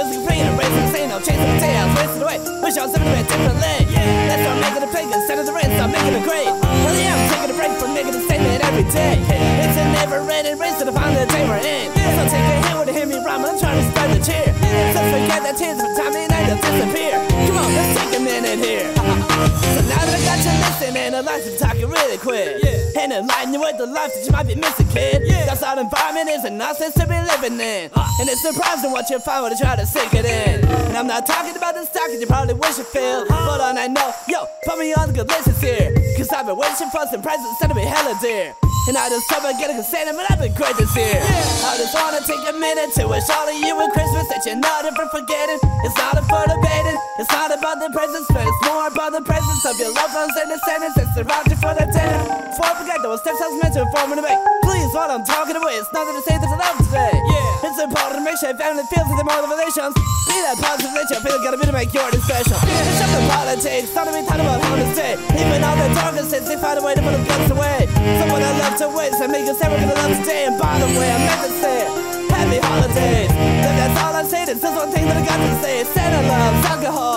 music playing and racing, saying no chasing the tails, racing away. Wish I was living a bit differently. Let's start making a play, instead of the rain, start making it great. Well, yeah, I'm taking a break from making a statement every day. It's a never-ending race to find the day we're in. So take a hit with a hear me rhyme, I'm trying to start the cheer. So forget that tears from time to night, they'll disappear. Come on, let's take a minute here. So now that I got you listening, I'd like to talk it really quick. And enlighten you with the life that you might be missing, kid. That's our environment is a nonsense to be living in. And it's surprising what you find when you try to sink it in. And I'm not talking about the stock you probably wish you feel. But on I know, yo, put me on the good list here. Cause I've been wishing for some presents instead of be hella dear. And I just hope I get a consent, but I've been great this year. I just wanna take a minute to wish all of you a Christmas that you're not ever forgetting. It's not for debating, it's not about the presents, but it's more about the presence of your loved ones and descendants that surround you for the dinner. Before I forget, those steps I was meant to inform and make. Please, while I'm talking away, it's nothing to say that I love today. It's important to make sure family feels like the motivations. Be that positive that you feel gotta be to make your day special. It's just the politics, not to be talking about how to stay. Even all the darkest sins, they find a way to put the guns away. Someone I love to waste, I make us ever gonna love today. And by the way, I meant to say it. Happy holidays. If that's all I say, this is one thing that I got to say. Santa loves alcohol.